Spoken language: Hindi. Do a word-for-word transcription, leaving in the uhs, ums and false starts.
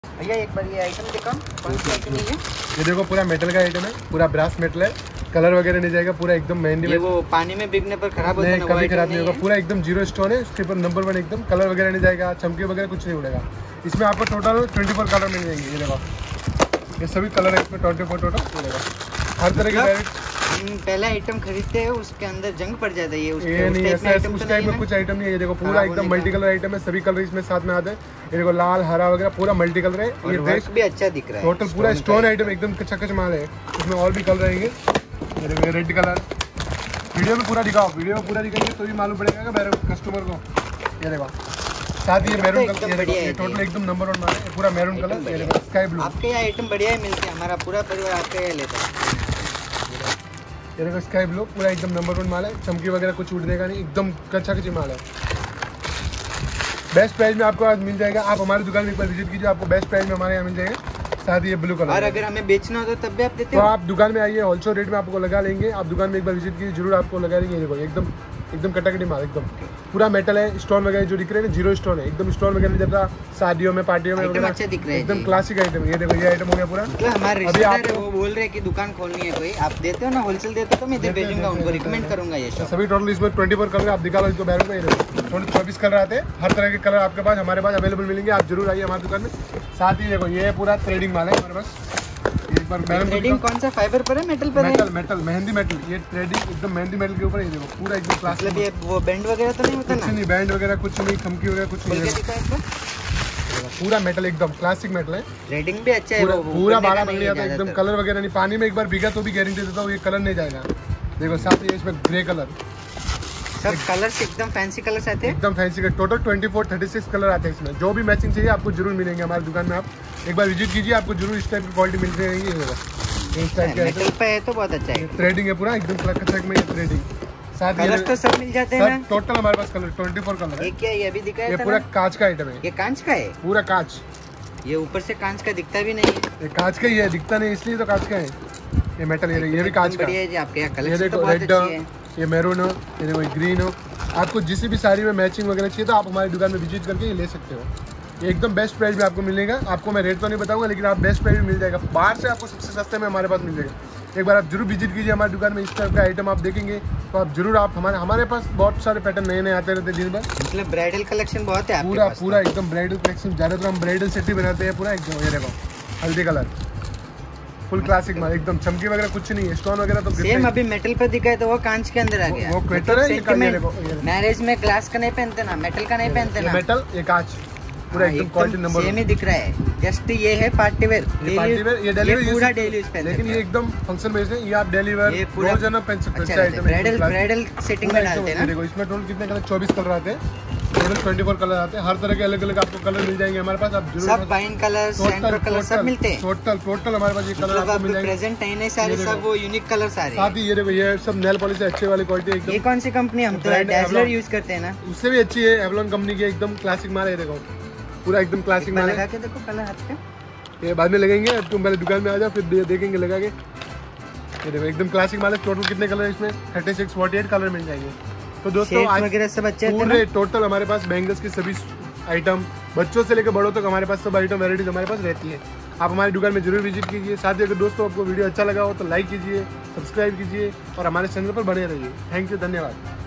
भैया एक बार ये आइटम दिखाओ, कौन सी आइटम है ये? ये देखो पूरा मेटल का आइटम है, पूरा ब्रास मेटल है, कलर वगैरह नहीं जाएगा, पूरा एकदम मेहंदी में। वो पानी में बिकने पर खराब होता है ना? कभी खराब नहीं होगा, पूरा एकदम जीरो स्टोन है, उसके ऊपर नंबर वन एकदम, कलर वगैरह नहीं जाएगा, चमकी वगैरह कुछ नहीं उड़ेगा। इसमें आपको टोटल ट्वेंटी फोर कलर मिल जाएंगे। ये देखो ये सभी कलर है इसमें, ट्वेंटी फोर टोटल मिलेगा हर तरह के। पहला आइटम खरीदते हैं उसके अंदर जंग पड़ जाता है ये, उसके ये नहीं उस ऐसा उस टाइप में कुछ आइटम नहीं है। ये देखो पूरा एकदम मल्टी कलर आइटम है, सभी कलर इसमें साथ में आते हैं। ये देखो लाल हरा वगैरह पूरा मल्टी कलर है। ये वर्क भी अच्छा दिख रहा है, टोटल पूरा स्टोन आइटम एकदम कच्चा कच्चा माल है। इसमें और भी कलर रहेंगे। ये देखो रेड कलर, वीडियो में पूरा दिखाओ, वीडियो में पूरा दिखाएंगे तो भी मालूम पड़ेगा मेरे कस्टमर को। ये देखो साथ ही मैरून कलर, ये टोटल एकदम नंबर वन माल है, पूरा मैरून कलर। ये देखो स्काई ब्लू। आपके यहाँ आइटम बढ़िया ही मिलते हैं, हमारा पूरा परिवार आपके यहाँ लेता है। ये देखो स्काई ब्लू पूरा एकदम नंबर वन माल है, चमकी वगैरह कुछ उड़ने का नहीं, एकदम कच्चा कच्ची माल है। बेस्ट प्राइस में आपको आज मिल जाएगा। आप हमारी दुकान में एक बार विजिट कीजिए, आपको बेस्ट प्राइस में हमारे यहाँ मिल जाएगा। साथ ही ये ब्लू कलर, और अगर हमें बेचना हो तो तब भी आप देते हो? हो? तो आप दुकान में आइए, होलसेल रेट में आपको लगा लेंगे। आप दुकान में एक बार विजिट कीजिए, जरूर आपको लगा देंगे। देखो एकदम एकदम कटाकटी माल, एकदम पूरा मेटल है। स्टोन वगैरह जो दिख रहे हैं जीरो स्टोन है, एकदम स्टोन वगैरह नहीं जाता शादियों में पार्टियों में वगैरह, अच्छा दिख रहा है, एकदम क्लासिक आइटम। ये देखो ये आइटम हो गया पूरा। मतलब हमारे रिश्तेदार वो बोल रहे हैं कि दुकान खोलनी है कोई, आप देते हो ना होलसेल देते हो तो मैं इधर भेजूंगा, उनको रिकमेंड करूंगा ये शॉप। सभी टोटल इसमें ट्वेंटी फोर कलर आप दिखा लो इसको बैरन में। टोटल चौबीस कलर आते हैं, हर तरह के कलर आपके पास हमारे पास अवेलेबल मिलेंगे। आप जरूर आइए हमारी दुकान में। साथ ही देखो ये पूरा थ्रेडिंग माल है हमारे पास। एक बार थ्रेडिंग कौन सा फाइबर पर है, मेटल पर है? मेटल मेटल मेहंदी मेटल। ये थ्रेडिंग एकदम मेहंदी मेटल के ऊपर। ये देखो पूरा एकदम क्लास। मतलब ये वो बैंड वगैरह तो नहीं होता ना? कुछ नहीं, बैंड वगैरह कुछ नहीं, खमकी वगैरह कुछ नहीं, पूरा मेटल एकदम क्लासिक मेटल है। थ्रेडिंग भी अच्छा है, पूरा बारह मंगली आता है एकदम, कलर वगैरह नहीं। पानी में एक बार भीगा तो भी गारंटी देता हूँ ये कलर नहीं जाएगा। देखो साथ ही इसमें ग्रे कलर, सब कलर्स एकदम फैंसी कलर्स आते हैं, एकदम fancy colour. Total twenty four thirty six colour आते हैं इसमें। जो भी मैचिंग चाहिए आपको जरूर मिलेंगे हमारी दुकान में। आप एक बार विजिट कीजिए, आपको जरूर इस टाइप की क्वालिटी मिलती रहेगी। इस टाइप के मेटल पे है तो बहुत अच्छा है। थ्रेडिंग है पूरा एकदम कलर में, ये थ्रेडिंग। साथ ही कलर्स तो सब मिल जाते हैं ना? टोटल हमारे पास कलर ट्वेंटी फोर कलर है। ये क्या है, ये अभी दिखाया था? ये पूरा कांच का आइटम है। ये कांच का है? पूरा कांच। ये ऊपर से कांच का दिखता भी नहीं है। ये कांच का ही है, दिखता नहीं इसलिए तो कांच का है। ये मेटल, ये ये भी कांच का है जी। आपके यहाँ ये कलेक्शन देखो तो बहुत रेड, अच्छी है। ये मैरून हो, ये देखो ग्रीन हो। आपको जिस भी साड़ी में मैचिंग वगैरह चाहिए तो आप हमारी दुकान में विजिट करके ये ले सकते हो। ये एकदम बेस्ट प्राइस में आपको मिलेगा। आपको मैं रेट तो नहीं बताऊंगा, लेकिन आप बेस्ट प्राइस में मिल जाएगा। बाहर से आपको सबसे सस्ते में हमारे पास मिल जाएगा। एक बार आप जरूर विजिट कीजिए हमारी दुकान में। इस टाइप का आइटम आप देखेंगे तो आप जरूर आप हमारे हमारे पास बहुत सारे पैटर्न नए नए आते रहते हैं दिन भर। मतलब ब्राइडल कलेक्शन बहुत है पूरा पूरा एकदम ब्राइडल कलेक्शन। ज़्यादातर हम ब्राइडल सेट ही बनाते हैं पूरा एकदम। ये देखो हल्दी कलर, फुल क्लासिक माल, एकदम चमकी वगैरह कुछ नहीं है, स्टोन वगैरह तो सेम अभी मेटल पर दिखा है तो वो कांच के अंदर आ गया। वो क्वेटर है, ये कांच। मैरिज में ग्लास का नहीं पहनते ना, मेटल का नहीं पहनते ना, मेटल ये कांच पूरा एकदम क्वालिटी नंबर सेम ही दिख रहा है। जस्ट ये है पार्टी वेयर, ये पार्टी वेयर, ये डेली वेयर, पूरा डेली यूज पे। लेकिन ये एकदम फंक्शन बेस्ड है। ये आप डेली वेयर रोजाना पहन सकते हो। अच्छा ब्राइडल ब्राइडल सेटिंग में डालते हैं ना। देखो इसमें टोटल कितने कलर, चौबीस कलर आते हैं। टोटल ट्वेंटी फोर कलर आते हैं, हर तरह के अलग अलग आपको कलर मिल जाएंगे हमारे पास। आप जरूर सब वाइन कलर, सैंडल कलर सब मिलते हैं। टोटल टोटल हमारे पास ये कलर आपको मिल जाएंगे। प्रेजेंट है सारे सब वो यूनिक कलर्स आ रहे हैं। साथ ही ये देखो ये सब नेल पॉलिश अच्छे वाली क्वालिटी एकदम। ये कौन सी कंपनी? हम तो डैज़लर यूज करते हैं ना, उससे भी अच्छी है। एवलॉन कंपनी की एकदम क्लासिक माल है। देखो पूरा एकदम क्लासिक माल लगा के देखो कलर हाथ पे। ये बाद में लगेंगे, तुम पहले दुकान में आ जाओ फिर देखेंगे लगा के। ये देखो एकदम क्लासिक माल है। टोटल कितने कलर इसमें? Thirty six forty eight colour मिल जाएंगे। तो दोस्तों आज वगैरह सब अच्छे पूरे टोटल हमारे पास बैंगल्स की सभी आइटम, बच्चों से लेकर बड़ों तक हमारे पास सब आइटम वेराइटीज हमारे पास रहती है। आप हमारी दुकान में जरूर विजिट कीजिए। साथ ही अगर दोस्तों आपको वीडियो अच्छा लगा हो तो लाइक कीजिए, सब्सक्राइब कीजिए और हमारे चैनल पर बने रहिए। थैंक यू, धन्यवाद।